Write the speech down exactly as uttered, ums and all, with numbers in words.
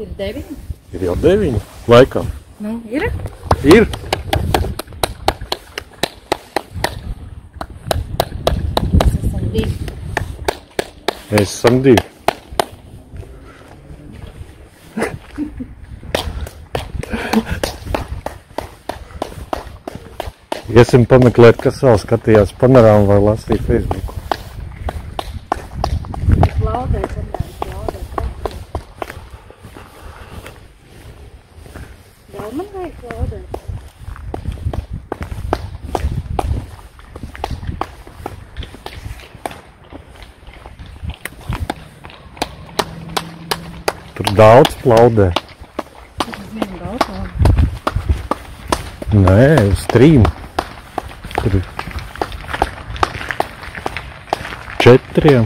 Ir deviņi. Ir jau deviņi, laikam. Nu, ir? Ir. Mēs esam divi. Mēs esam divi. Iesim pameklēt, kas vēl skatījās panorāmu vai lasīja Facebooku. Laudē, kamēr laudē. Vēl man vajag laudē. Tur daudz plaudē. Tas ir viena balkona. Nē, uz trīm. Tur ir četriem.